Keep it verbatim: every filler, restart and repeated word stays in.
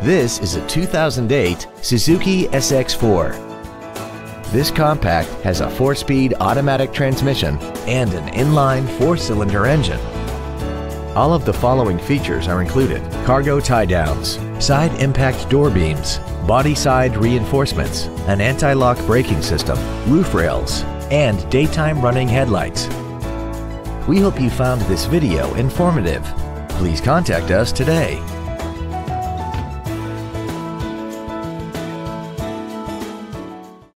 This is a two thousand eight Suzuki S X four. This compact has a four-speed automatic transmission and an inline four-cylinder engine. All of the following features are included: cargo tie-downs, side impact door beams, body side reinforcements, an anti-lock braking system, roof rails, and daytime running headlights. We hope you found this video informative. Please contact us today.